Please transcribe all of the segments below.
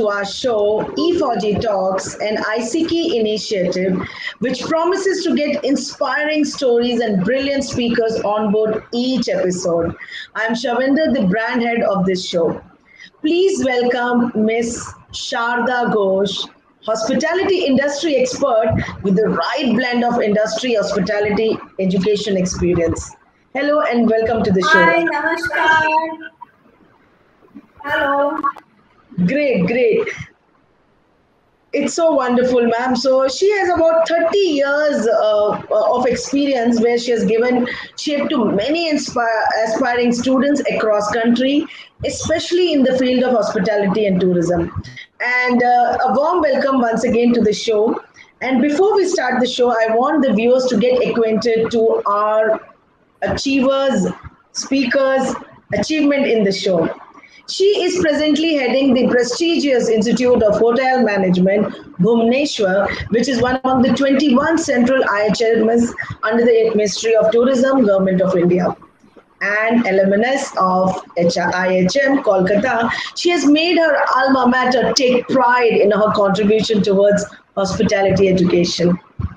to our show E4G Talks, an ICT initiative which promises to get inspiring stories and brilliant speakers on board each episode. I'm Shavinder, the brand head of this show. Please welcome Miss Sharda Ghosh, hospitality industry expert with the right blend of industry, hospitality, education experience. Hello and welcome to the show. Hi, Namaskar. Hello. Great, great. It's so wonderful, ma'am. So she has about 30 years of experience where she has given shape to many aspiring students across country, especially in the field of hospitality and tourism. And a warm welcome once again to the show. And before we start the show, I want the viewers to get acquainted to our achievers, speakers, achievement in the show. She is presently heading the prestigious Institute of Hotel Management, Bhubaneswar, which is one of the 21 central IHMs under the Ministry of Tourism, Government of India. And alumnus of IHM, Kolkata, she has made her alma mater take pride in her contribution towards hospitality education.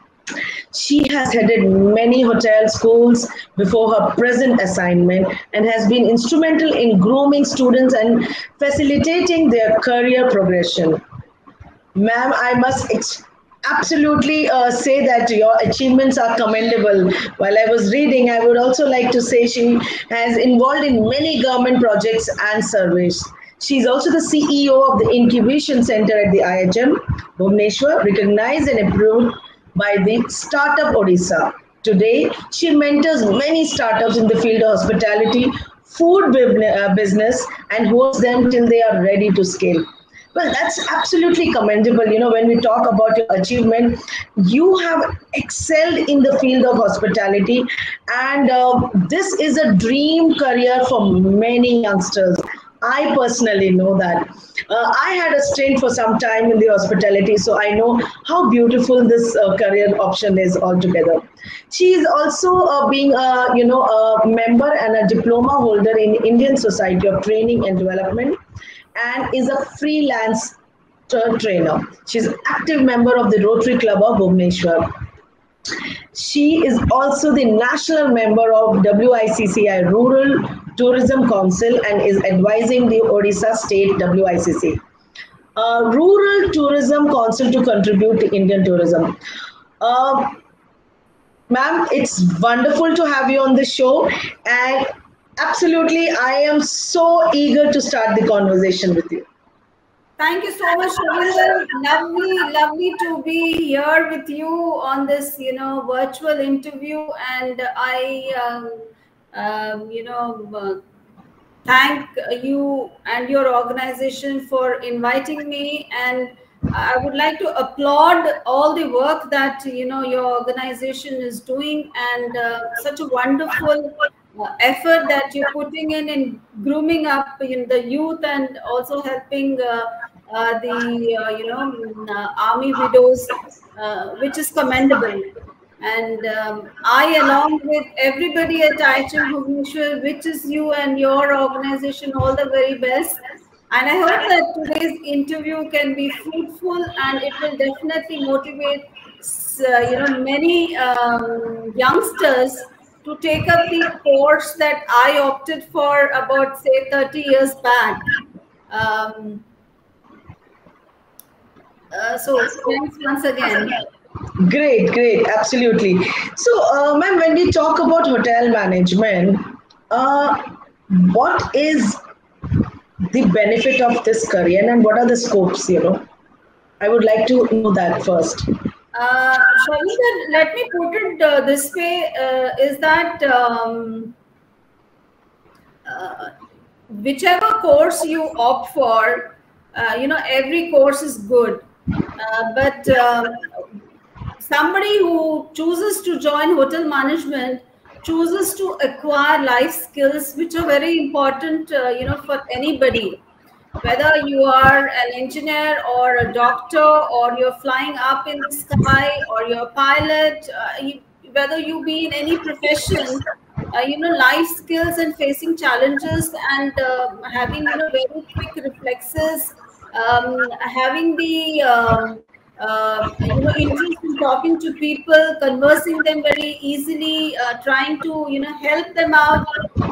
She has headed many hotel schools before her present assignment and has been instrumental in grooming students and facilitating their career progression. Ma'am, I must absolutely say that your achievements are commendable. While I was reading, I would also like to say she has involved in many government projects and surveys. She is also the CEO of the Incubation Center at the IHM, Bhubaneswar, recognized and approved by the Startup Odisha. Today, she mentors many startups in the field of hospitality, food business, and hosts them till they are ready to scale. Well, that's absolutely commendable. You know, when we talk about your achievement, you have excelled in the field of hospitality, and this is a dream career for many youngsters. I personally know that. I had a stint for some time in the hospitality, so I know how beautiful this career option is altogether. She is also being a member and a diploma holder in Indian Society of Training and Development, and is a freelance trainer. She's an active member of the Rotary Club of Bhubaneswar. She is also the national member of WICCI Rural Tourism Council and is advising the Odisha State WICC. Rural Tourism Council to contribute to Indian tourism. Ma'am, it's wonderful to have you on the show, and absolutely, I am so eager to start the conversation with you. Thank you so much, Shavinder. Lovely to be here with you on this, virtual interview. And I, thank you and your organization for inviting me. And I would like to applaud all the work that, your organization is doing, and such a wonderful effort that you're putting in grooming up the youth, and also helping army widows, which is commendable. And I, along with everybody at IHM Bhubaneswar, wishes you and your organization all the very best. And I hope that today's interview can be fruitful, and it will definitely motivate many youngsters to take up the course that I opted for about, say, 30 years back. So thanks once again. Great, great, absolutely. So, ma'am, when we talk about hotel management, what is the benefit of this career and what are the scopes, I would like to know that first. Shavinder, let me put it this way, is that whichever course you opt for, every course is good. But somebody who chooses to join hotel management chooses to acquire life skills, which are very important, for anybody. Whether you are an engineer or a doctor, or you're flying up in the sky, or you're a pilot, whether you be in any profession, life skills and facing challenges, and having very quick reflexes having the interest in talking to people, conversing them very easily, trying to help them out,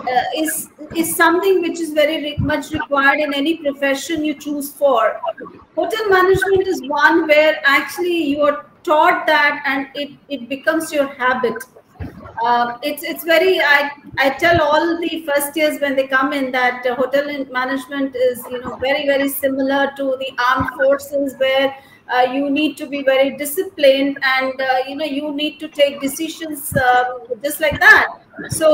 is something which is very much required in any profession you choose for. Hotel management is one where actually you are taught that, and it becomes your habit. It's very, I tell all the first years when they come in that hotel management is very, very similar to the armed forces, where you need to be very disciplined, and you need to take decisions just like that. So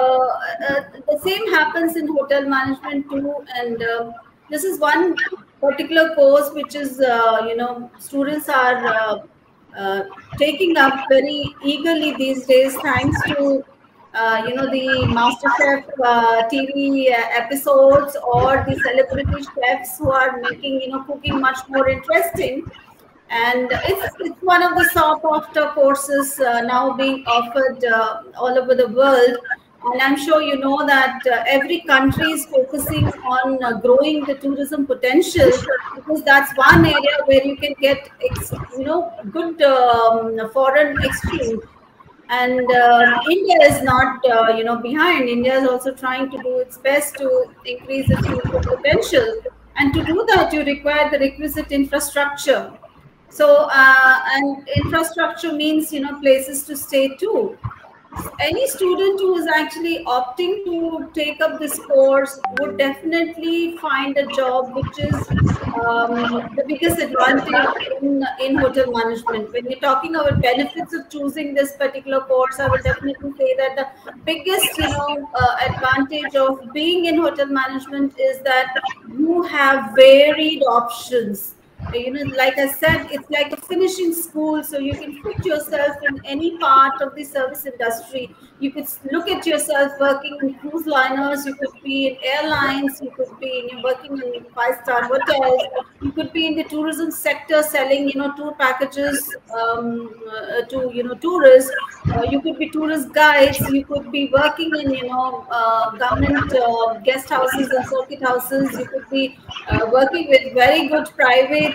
the same happens in hotel management too. And this is one particular course which is students are taking up very eagerly these days, thanks to the MasterChef TV episodes, or the celebrity chefs who are making cooking much more interesting. And it's one of the sought after courses now being offered all over the world. And I'm sure you know that every country is focusing on growing the tourism potential, because that's one area where you can get good foreign exchange. And India is not behind. India is also trying to do its best to increase its tourism potential, and to do that you require the requisite infrastructure. So and infrastructure means places to stay too. Any student who is actually opting to take up this course would definitely find a job, which is the biggest advantage in hotel management. When you're talking about benefits of choosing this particular course, I would definitely say that the biggest advantage of being in hotel management is that you have varied options. Like I said, it's like a finishing school, so you can fit yourself in any part of the service industry. You could look at yourself working in cruise liners, you could be in airlines, you could be working in five-star hotels, you could be in the tourism sector selling tour packages to tourists. You could be tourist guides, you could be working in government guest houses and circuit houses, you could be working with very good private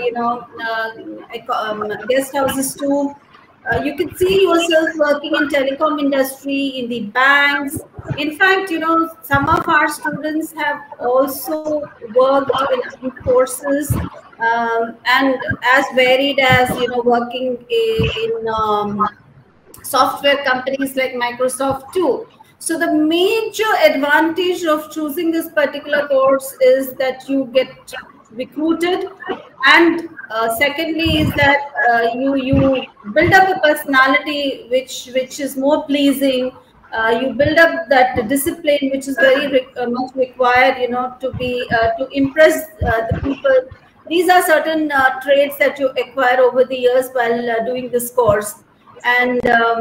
guest houses too. You can see yourself working in telecom industry, in the banks. In fact, some of our students have also worked in courses, and as varied as working in software companies like Microsoft too. So the major advantage of choosing this particular course is that you get recruited, and secondly is that you build up a personality which is more pleasing. You build up that discipline which is very much required to impress the people. These are certain traits that you acquire over the years while doing this course. And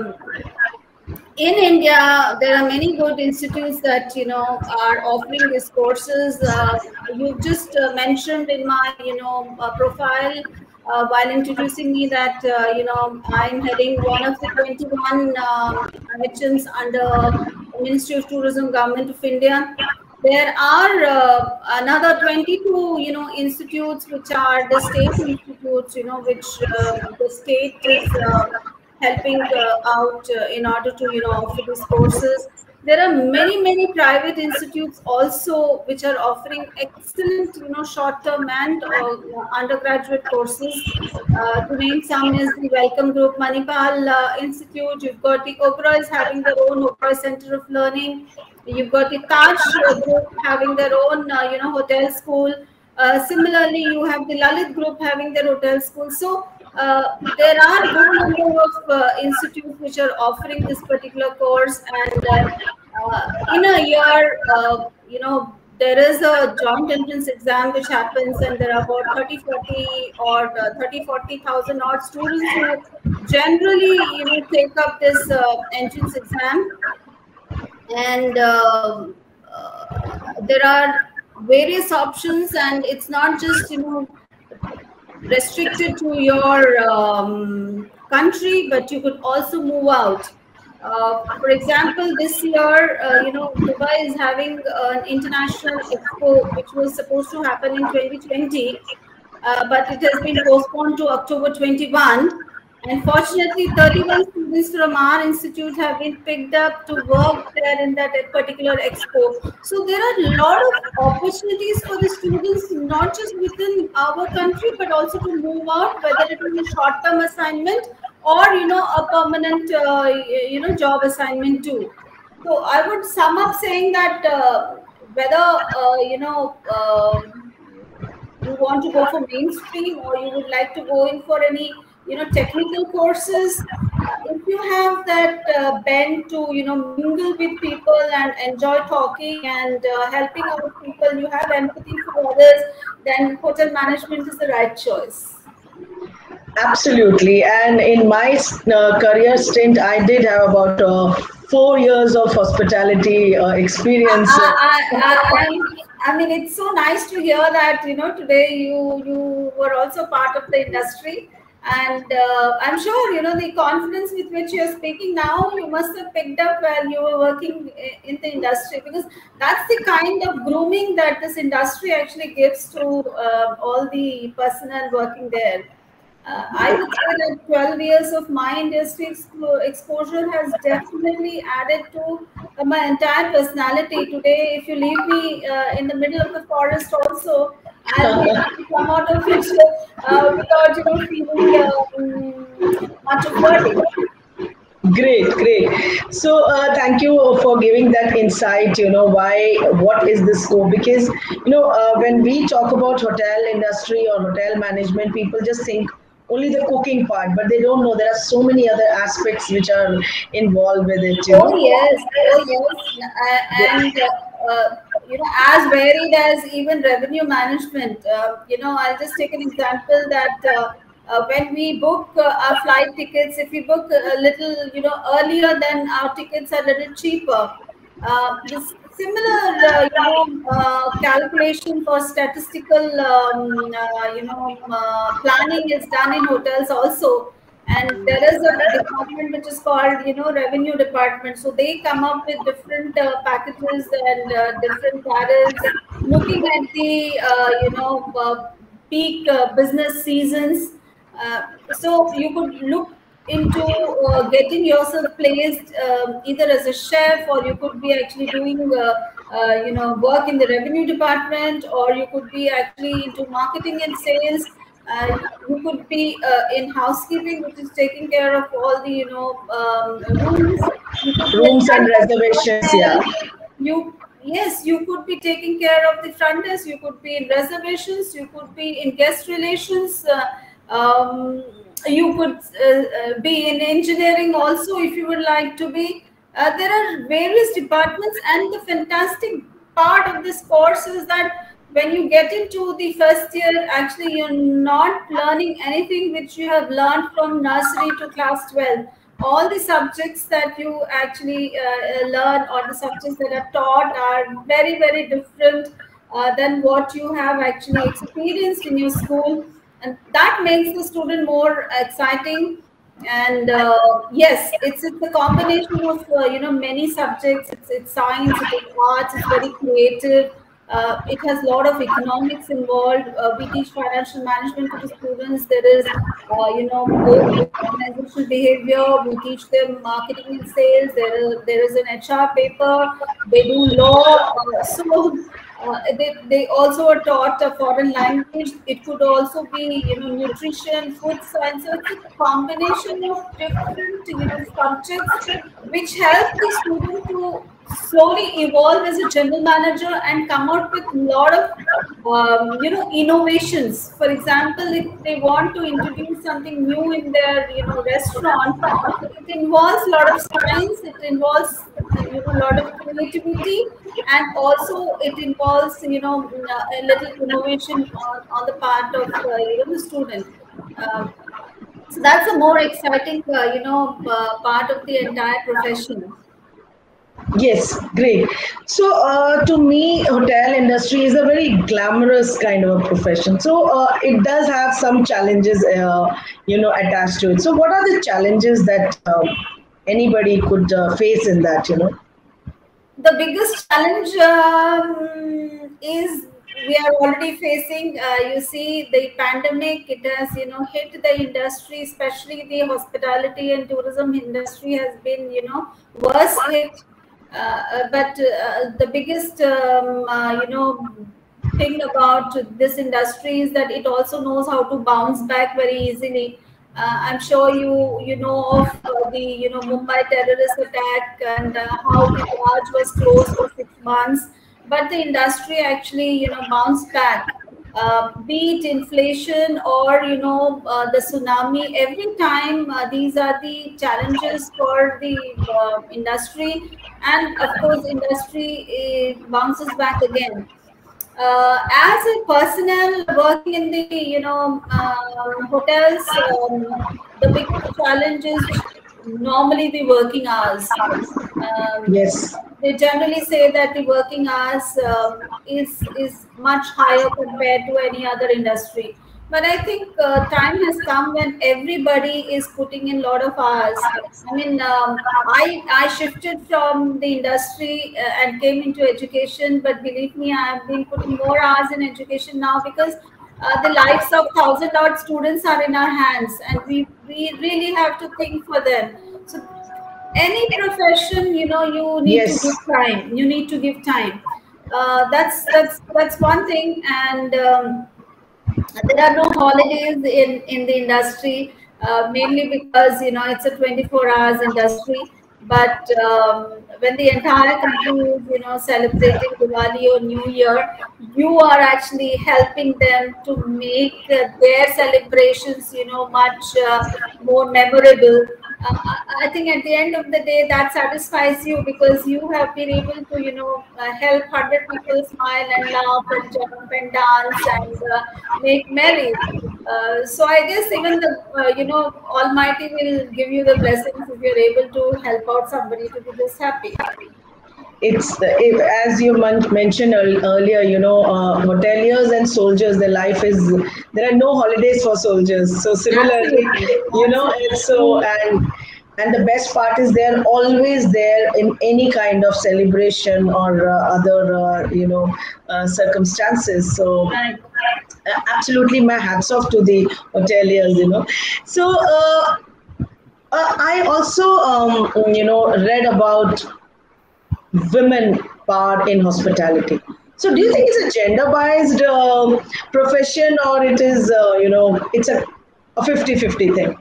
in India, there are many good institutes that are offering these courses. You just mentioned in my profile while introducing me that I'm heading one of the 21 HMs under Ministry of Tourism, Government of India. There are another 22 institutes which are the state institutes, which the state is helping out in order to offer these courses. There are many private institutes also which are offering excellent short-term and undergraduate courses. To name some is the Welcome Group Manipal Institute. You've got the Oberoi is having their own Oberoi Center of Learning. You've got the Taj Group having their own hotel school. Similarly, you have the Lalit Group having their hotel school. So there are a good number of institutes which are offering this particular course, and in a year, there is a joint entrance exam which happens, and there are about 40,000 odd students who generally take up this entrance exam. And there are various options, and it's not just restricted to your country, but you could also move out. For example, this year, Dubai is having an international expo, which was supposed to happen in 2020, but it has been postponed to October 21. And fortunately, 31 students from our institute have been picked up to work there in that particular expo. So there are a lot of opportunities for the students, not just within our country, but also to move out, whether it is a short-term assignment or a permanent job assignment too. So I would sum up saying that whether you want to go for mainstream or you would like to go in for any technical courses, if you have that bent to mingle with people and enjoy talking and helping out people, you have empathy for others, then hotel management is the right choice. Absolutely. And in my career stint, I did have about 4 years of hospitality experience. I mean, it's so nice to hear that today you were also part of the industry, and I'm sure the confidence with which you're speaking now, you must have picked up while you were working in the industry, because that's the kind of grooming that this industry actually gives to all the personnel working there. I would say that 12 years of my industry exposure has definitely added to my entire personality. Today, if you leave me in the middle of the forest also, I'll be able to come out of it without feeling much of worry. Great, great. So, thank you for giving that insight. What is the scope? Because, when we talk about hotel industry or hotel management, people just think only the cooking part, but they don't know there are so many other aspects which are involved with it. Oh yes, and as varied as even revenue management. I'll just take an example that when we book our flight tickets, if we book a little earlier, then our tickets are a little cheaper. This similar calculation for statistical planning is done in hotels also. And there is a department which is called revenue department, so they come up with different packages and different tariffs, looking at the peak business seasons. So you could look into getting yourself placed either as a chef, or you could be actually doing work in the revenue department, or you could be actually into marketing and sales. You could be in housekeeping, which is taking care of all the rooms and reservations. Yeah. You could be taking care of the front desk. You could be in reservations. You could be in guest relations. You could be in engineering also, if you would like to be. There are various departments, and the fantastic part of this course is that when you get into the first year, actually you're not learning anything which you have learned from nursery to class 12. All the subjects that you actually learn, or the subjects that are taught, are very, very different than what you have actually experienced in your school. And that makes the student more exciting. And yes, it's a combination of many subjects. It's science, it's arts, it's very creative. It has a lot of economics involved. We teach financial management to the students. There is organizational behavior. We teach them marketing and sales. There is an HR paper. They do law. They also are taught a foreign language. It could also be nutrition, food science. So it's a combination of different subjects which help the student to slowly evolve as a general manager and come out with a lot of innovations. For example, if they want to introduce something new in their restaurant, it involves a lot of science, it involves a lot of creativity, and also it involves a little innovation on the part of the student. So that's a more exciting part of the entire profession. Yes, great. So, to me, hotel industry is a very glamorous kind of a profession. So, it does have some challenges, attached to it. So, what are the challenges that anybody could face in that, you know? The biggest challenge is we are already facing. You see, the pandemic, it has, you know, hit the industry, especially the hospitality and tourism industry has been, you know, worse hit. But the biggest, you know, thing about this industry is that it also knows how to bounce back very easily. I'm sure you know of the, you know, Mumbai terrorist attack, and how the Taj was closed for 6 months, but the industry actually, you know, bounced back. Be it inflation or, you know, the tsunami, every time these are the challenges for the industry, and of course industry bounces back again. As a personnel working in the, you know, hotels, the biggest challenge is normally the working hours. Yes. They generally say that the working hours is much higher compared to any other industry. But I think time has come when everybody is putting in a lot of hours. I mean, I shifted from the industry and came into education, but believe me, I have been putting more hours in education now, because the lives of thousand odd students are in our hands, and we really have to think for them. So any profession, you know, you need to give Yes. time. You need to give time. That's one thing. And there are no holidays in the industry, mainly because, you know, it's a 24 hours industry. But when the entire country is, you know, celebrating Diwali or New Year, you are actually helping them to make their celebrations, you know, much more memorable. I think at the end of the day, that satisfies you, because you have been able to, you know, help 100 people smile and laugh and jump and dance and make merry. So I guess even the, you know, Almighty will give you the blessings if you're able to help out somebody to be this happy. It's as you mentioned earlier, you know, hoteliers and soldiers, their life is, there are no holidays for soldiers. So similarly, Absolutely, you know, it's so, absolutely. and the best part is they're always there in any kind of celebration or other you know, circumstances. So Right. absolutely, my hats off to the hoteliers, you know. So I also you know, read about women part in hospitality. So do you think it's a gender biased profession, or it is you know, it's a 50-50 thing?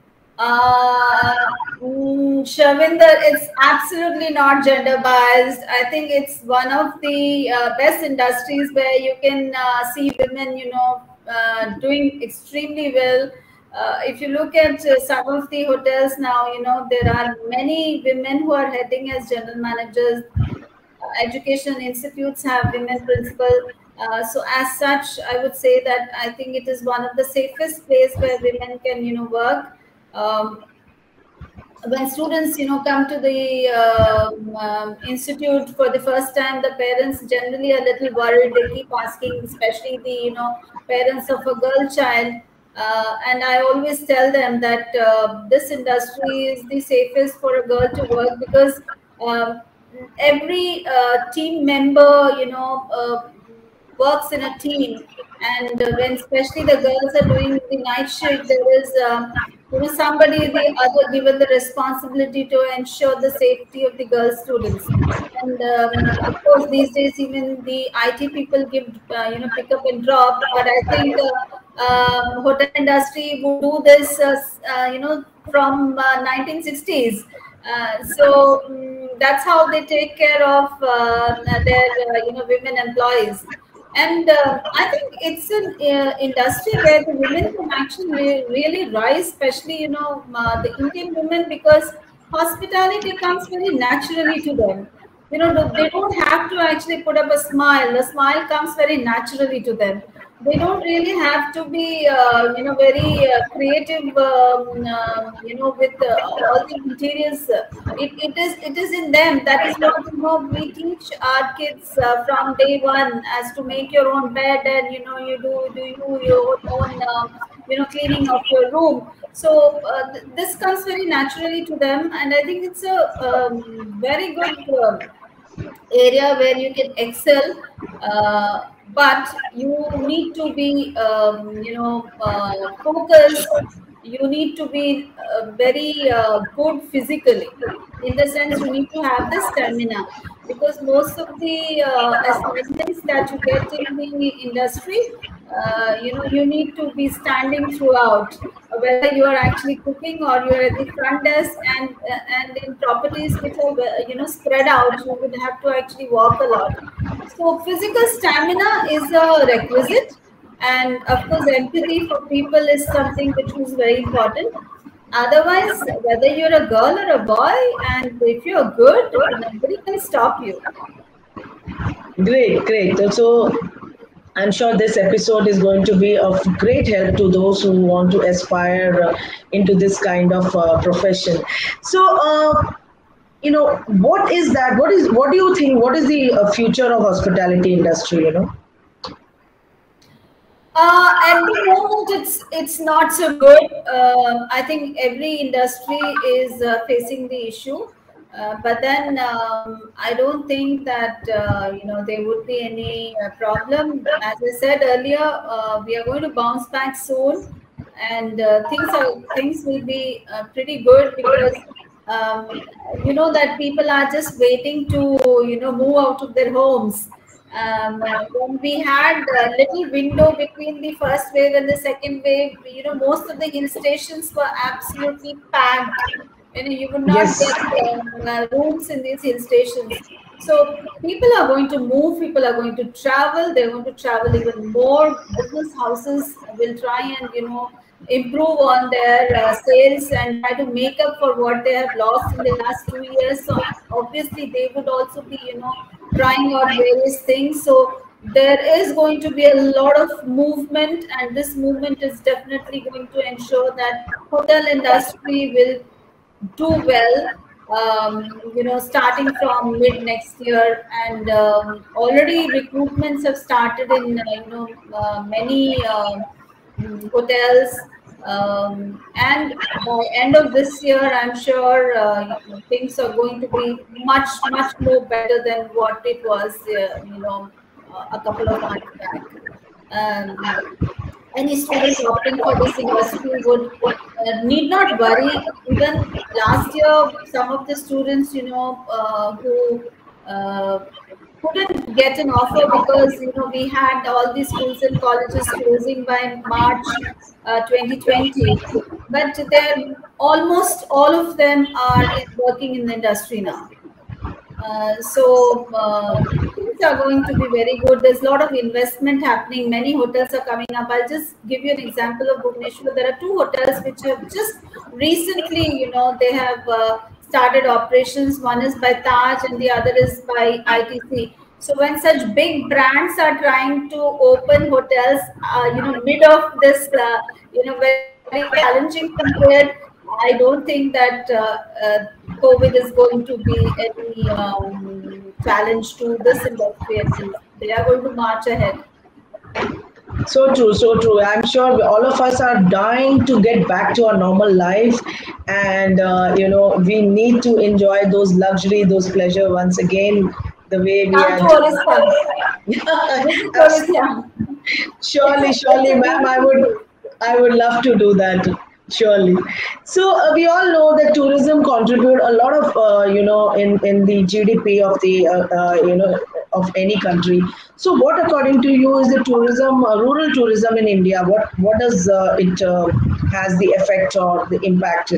Uh, Shavinder, it's absolutely not gender biased. I think it's one of the best industries where you can see women, you know, doing extremely well. If you look at some of the hotels now, you know, there are many women who are heading as general managers. Education institutes have women principal. So as such, I would say that I think it is one of the safest place where women can, you know, work. Um, when students, you know, come to the institute for the first time, the parents generally are a little worried. They keep asking, especially the, you know, parents of a girl child. And I always tell them that this industry is the safest for a girl to work, because um, every team member, you know, works in a team. And when especially the girls are doing the night shift, there is, you know, somebody the other given the responsibility to ensure the safety of the girl students. And of course, these days even the IT people give, you know, pick up and drop. But I think hotel industry would do this, you know, from 1960s. That's how they take care of their, you know, women employees. And I think it's an industry where the women can actually really rise, especially, you know, the Indian women, because hospitality comes very naturally to them. You know, they don't have to actually put up a smile. The smile comes very naturally to them. They don't really have to be, you know, very creative, you know, with all the interiors. It is in them. That is what, you know, we teach our kids from day one, as to make your own bed, and, you know, you do your own cleaning of your room. So this comes very naturally to them, and I think it's a very good area where you can excel, but you need to be focused. You need to be very good physically, in the sense you need to have the stamina, because most of the assignments that you get in the industry, you need to be standing throughout, whether you are actually cooking or you are at the front desk, and in properties which are spread out, you would have to actually walk a lot. So physical stamina is a requisite, and of course empathy for people is something which is very important. Otherwise, whether you're a girl or a boy, and if you're good, nobody can stop you. Great, great. So I'm sure this episode is going to be of great help to those who want to aspire into this kind of profession. So, what is that? What do you think? What is the future of hospitality industry? At the moment, it's not so good. I think every industry is facing the issue, but then I don't think that there would be any problem. As I said earlier, we are going to bounce back soon, and things will be pretty good, because that people are just waiting to move out of their homes. When we had a little window between the first wave and the second wave, most of the hill stations were absolutely packed. You would not Yes. get rooms in these hill stations. So people are going to move, people are going to travel, they're going to travel even more. Business houses will try and, improve on their sales and try to make up for what they have lost in the last 2 years. So obviously they would also be, trying out various things. So there is going to be a lot of movement, and this movement is definitely going to ensure that hotel industry will do well, starting from mid next year. And already recruitments have started in many hotels, and by end of this year, I'm sure things are going to be much more better than what it was a couple of months back. Any student opting for this industry would need not worry. Even last year, some of the students, who couldn't get an offer because we had all these schools and colleges closing by March 2020, but they're almost all of them are working in the industry now. So things are going to be very good. There's a lot of investment happening. Many hotels are coming up. I'll just give you an example of Bhubaneswar. There are 2 hotels which have just recently, they have started operations. One is by Taj and the other is by ITC. So when such big brands are trying to open hotels, mid of this, very challenging period, I don't think that COVID is going to be any challenge to this industry. At least they are going to march ahead. So true, so true. I'm sure all of us are dying to get back to our normal life, and we need to enjoy those luxury, those pleasure once again, the way we Come had. to Orissa. Visit Orissa. Surely, surely, ma'am, I would love to do that. Surely. So we all know that tourism contribute a lot of in the GDP of the of any country. So what, according to you, is the tourism, rural tourism in India? What does it has the effect or the impact?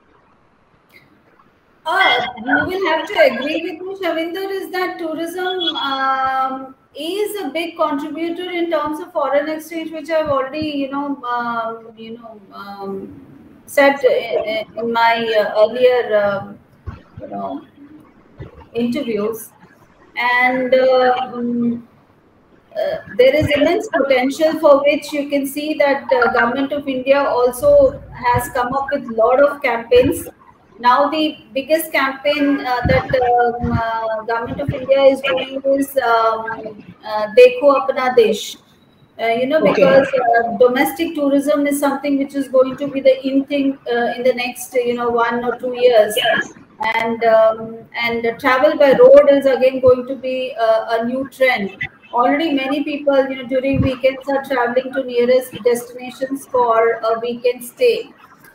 You will have to agree with me, Shavinder, is that tourism is a big contributor in terms of foreign exchange, which I've already, said in my earlier, interviews. And there is immense potential, for which you can see that Government of India also has come up with a lot of campaigns. Now the biggest campaign that Government of India is doing is Dekho Apna Desh. Because domestic tourism is something which is going to be the in thing in the next 1 or 2 years, and travel by road is again going to be a new trend. Already many people during weekends are traveling to nearest destinations for a weekend stay.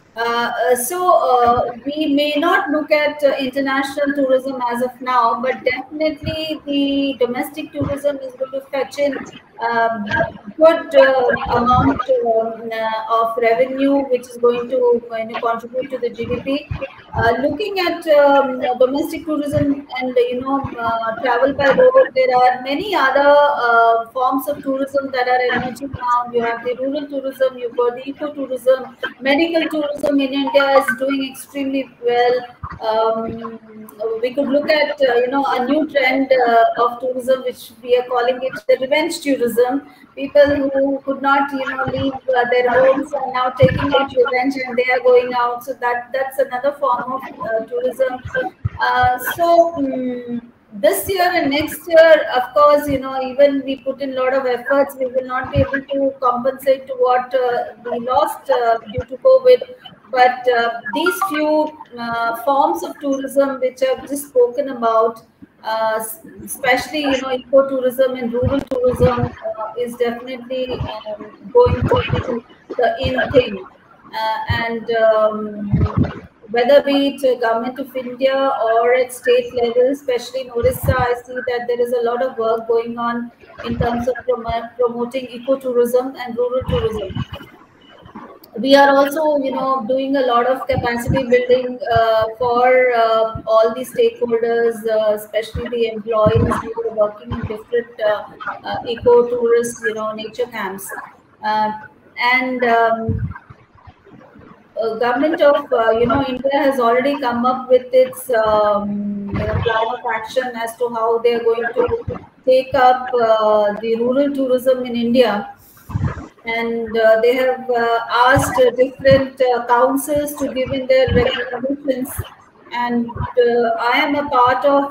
We may not look at international tourism as of now, but definitely the domestic tourism is going to fetch in good amount of revenue, which is going to contribute to the GDP. Looking at domestic tourism and travel by road, there are many other forms of tourism that are emerging now. You have the rural tourism, you've got the ecotourism, medical tourism in India is doing extremely well. We could look at a new trend of tourism, which we are calling it the revenge tourism. People who could not leave their homes are now taking out revenge and they are going out. So that's another form of tourism. This year and next year, of course, even we put in a lot of efforts, we will not be able to compensate to what we lost due to COVID. But these few forms of tourism which I've just spoken about, especially ecotourism and rural tourism, is definitely going to be the in thing. Whether be it government of India or at state level, especially in Orissa, I see that there is a lot of work going on in terms of promoting ecotourism and rural tourism. We are also, doing a lot of capacity building for all the stakeholders, especially the employees who are working in different eco-tourist, nature camps. Government of India has already come up with its plan of action as to how they are going to take up the rural tourism in India. And they have asked different councils to give in their recommendations. And I am a part of,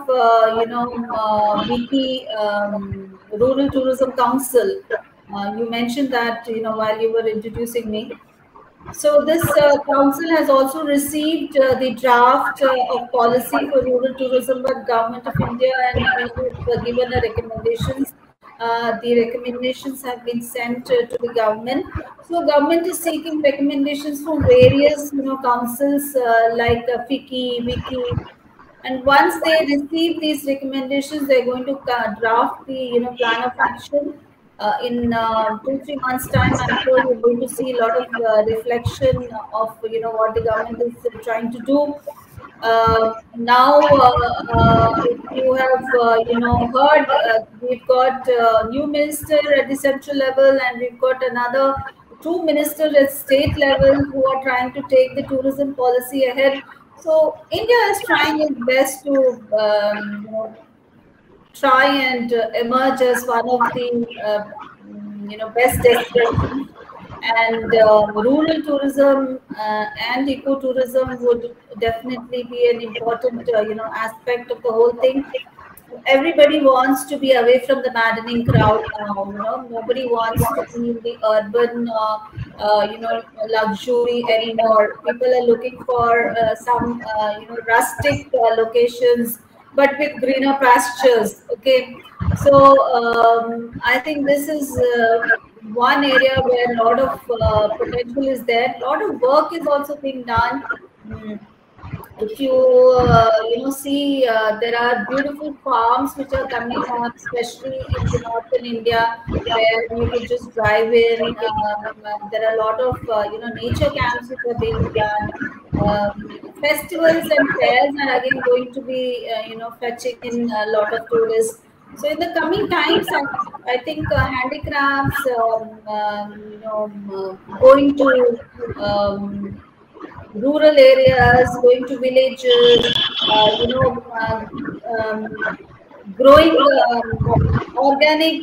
WIKI Rural Tourism Council. You mentioned that, while you were introducing me. So this council has also received the draft of policy for rural tourism by Government of India, and we have given the recommendations. The recommendations have been sent to the government. So government is seeking recommendations from various councils like FICCI, WIKI, and once they receive these recommendations, they're going to draft the plan of action. In 2-3 months' time, I'm sure you're going to see a lot of reflection of what the government is trying to do. Now, if you have heard, we've got a new minister at the central level, and we've got another 2 ministers at state level who are trying to take the tourism policy ahead. So India is trying its best to try and emerge as one of the best destinations, and rural tourism and ecotourism would definitely be an important aspect of the whole thing. Everybody wants to be away from the maddening crowd now. Nobody wants to be in the urban luxury anymore. People are looking for some rustic locations, but with greener pastures. Okay, so I think this is one area where a lot of potential is there. A lot of work is also being done. If you see, there are beautiful farms which are coming up, especially in the northern India, where you can just drive in. There are a lot of nature camps which are being done. Festivals and fairs are again going to be fetching in a lot of tourists. So in the coming times, I think handicrafts, going to rural areas, going to villages, growing organic,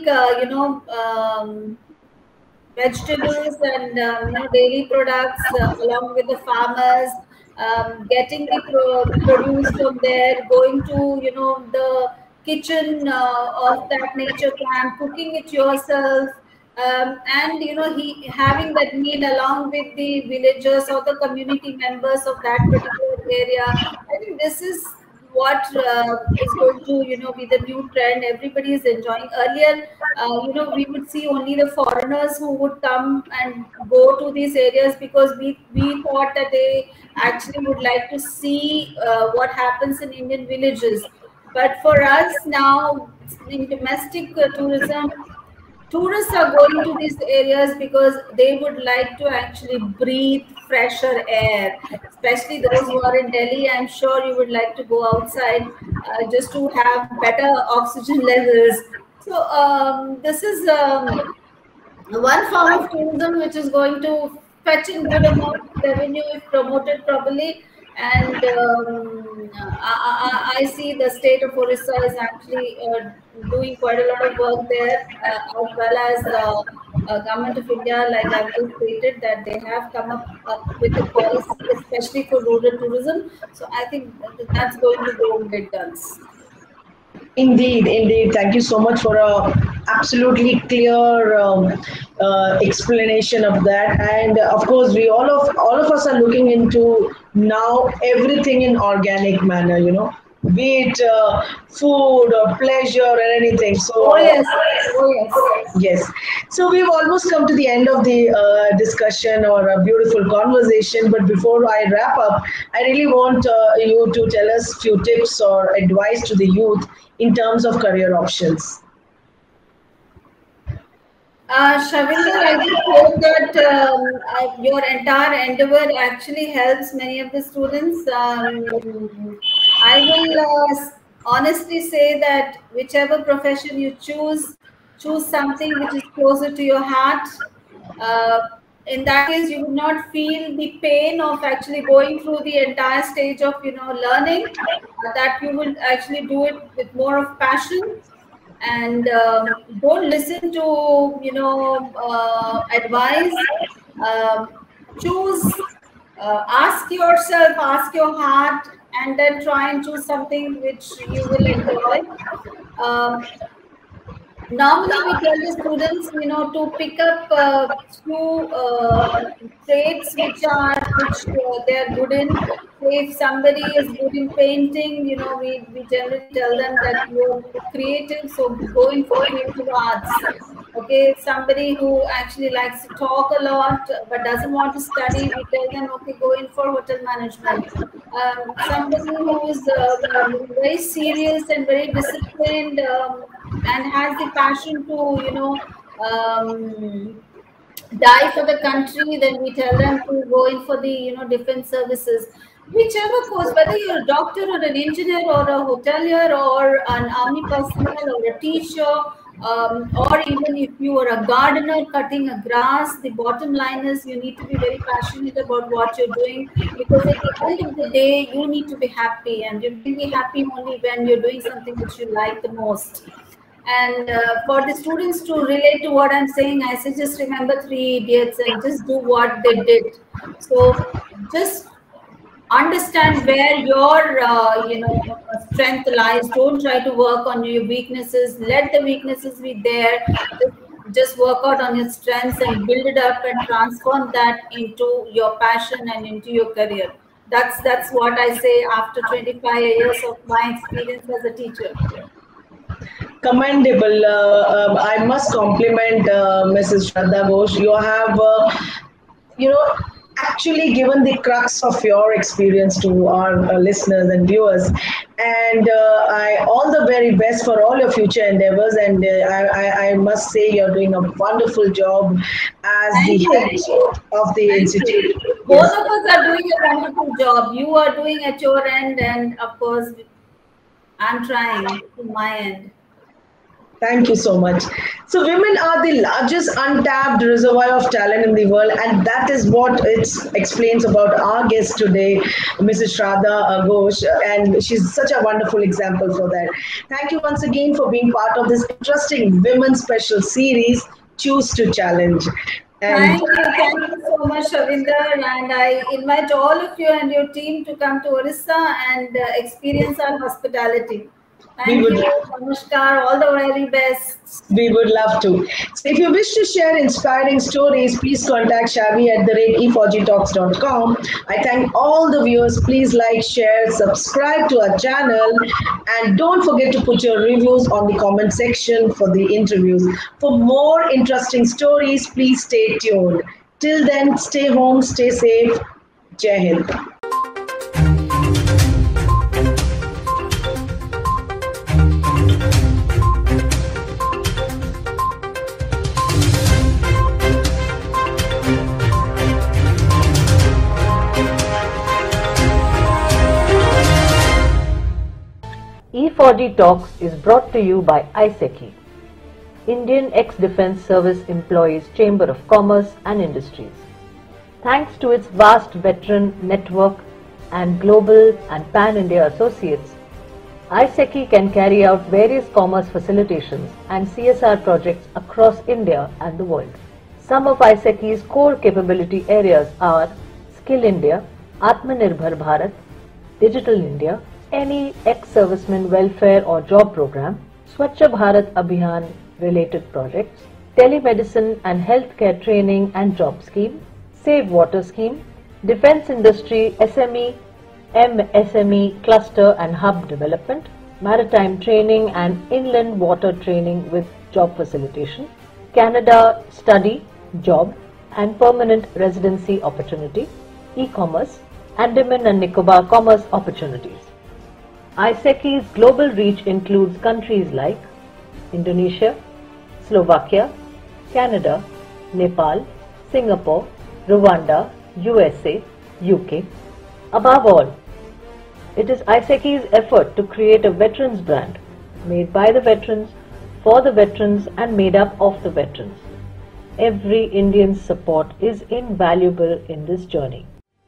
vegetables and dairy products along with the farmers, getting the produce from there, going to the kitchen of that nature camp, cooking it yourself. And he having that meal along with the villagers or the community members of that particular area. I think this is what is going to be the new trend. Everybody is enjoying. Earlier, we would see only the foreigners who would come and go to these areas, because we thought that they actually would like to see what happens in Indian villages. But for us now, in domestic tourism, tourists are going to these areas because they would like to actually breathe fresher air, especially those who are in Delhi. I'm sure you would like to go outside just to have better oxygen levels. So this is one form of tourism which is going to fetch in good amount of revenue if promoted properly. And I see the state of Orissa is actually doing quite a lot of work there, as well as the government of India, like I've just stated, that they have come up with a policy, especially for rural tourism. So I think that's going to go great guns. Indeed, indeed. Thank you so much for a absolutely clear explanation of that. And of course, we all of us are looking into now everything in organic manner. Be it food or pleasure or anything. So, oh yes, oh yes. Yes. So we've almost come to the end of the discussion or a beautiful conversation. But before I wrap up, I really want you to tell us few tips or advice to the youth in terms of career options. Shavinder, I just hope that your entire endeavor actually helps many of the students. I will honestly say that whichever profession you choose something which is closer to your heart. In that case, you would not feel the pain of actually going through the entire stage of learning. That you will actually do it with more of passion. And don't listen to advice. Choose, ask yourself, ask your heart, and then try and choose something which you will enjoy. Normally we tell the students to pick up few traits which they are good in. If somebody is good in painting, we generally tell them that you're creative, so going for creative arts. Okay, if somebody who actually likes to talk a lot but doesn't want to study, we tell them, okay, go in for hotel management. Somebody who is very serious and very disciplined and has the passion to die for the country, then we tell them to go in for the defense services. Whichever course, whether you're a doctor or an engineer or a hotelier or an army personnel or a teacher, or even if you are a gardener cutting a grass, the bottom line is you need to be very passionate about what you're doing, because at the end of the day, you need to be happy, and you'll be happy only when you're doing something which you like the most. And for the students to relate to what I'm saying, I say just remember Three Idiots and just do what they did. So just understand where your strength lies. Don't try to work on your weaknesses. Let the weaknesses be there. Just work out on your strengths and build it up and transform that into your passion and into your career. That's what I say after 25 years of my experience as a teacher. Commendable. I must compliment Mrs. Shraddha Ghosh. You have, actually given the crux of your experience to our listeners and viewers. And I all the very best for all your future endeavors. And I must say you're doing a wonderful job as the head of the institute. Both of us are doing a wonderful job. You are doing at your end, and of course, I'm trying to my end. Thank you so much. So women are the largest untapped reservoir of talent in the world, and that is what it explains about our guest today, Mrs. Shraddha Ghosh, and she's such a wonderful example for that. Thank you once again for being part of this interesting women's special series, Choose to Challenge. Thank you so much, Shavinder, and I invite all of you and your team to come to Orissa and experience our hospitality. Thank you, Namaskar. All the very best. We would love to. So if you wish to share inspiring stories, please contact Shavi at e4gtalks.com. I thank all the viewers. Please like, share, subscribe to our channel, and don't forget to put your reviews on the comment section for the interviews. For more interesting stories, please stay tuned. Till then, stay home, stay safe. Jai Hind. E4G Talks is brought to you by ISECI, Indian Ex-Defence Service Employees Chamber of Commerce and Industries. Thanks to its vast veteran network and global and pan-India associates, ISECI can carry out various commerce facilitations and CSR projects across India and the world. Some of ISECI's core capability areas are Skill India, Atmanirbhar Bharat, Digital India, any ex-serviceman welfare or job program, Swachh Bharat Abhiyan related projects, telemedicine and healthcare training and job scheme, Save Water scheme, defence industry SME, MSME cluster and hub development, maritime training and inland water training with job facilitation, Canada study, job and permanent residency opportunity, e-commerce, Andaman and Nicobar commerce opportunities. ISECI's global reach includes countries like Indonesia, Slovakia, Canada, Nepal, Singapore, Rwanda, USA, UK. Above all, it is ISECI's effort to create a veterans brand made by the veterans, for the veterans and made up of the veterans. Every Indian's support is invaluable in this journey.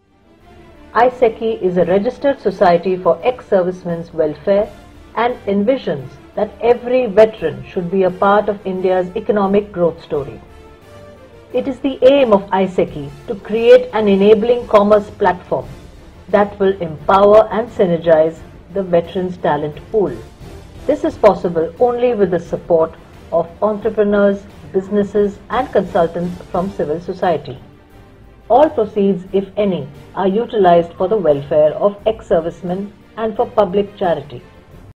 ISECI is a registered society for ex-servicemen's welfare and envisions that every veteran should be a part of India's economic growth story. It is the aim of ISECI to create an enabling commerce platform that will empower and synergize the veterans' talent pool. This is possible only with the support of entrepreneurs, businesses and consultants from civil society. All proceeds, if any, are utilized for the welfare of ex-servicemen and for public charity.